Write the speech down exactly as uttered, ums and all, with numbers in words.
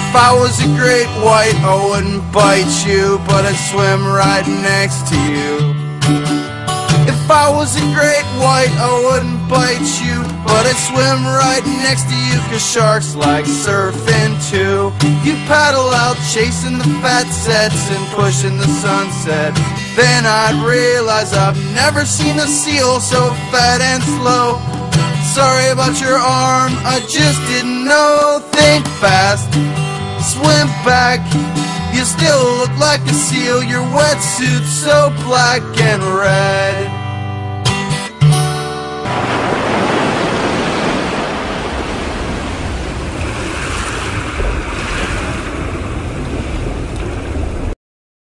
If I was a great white, I wouldn't bite you, but I'd swim right next to you. If I was a great white, I wouldn't bite you, but I'd swim right next to you, 'cause sharks like surfing too. You paddle out chasing the fat sets and pushing the sunset. Then I'd realize I've never seen a seal so fat and slow. Sorry about your arm, I just didn't know. Think fast, swim back. You still look like a seal, your wetsuit's so black and red.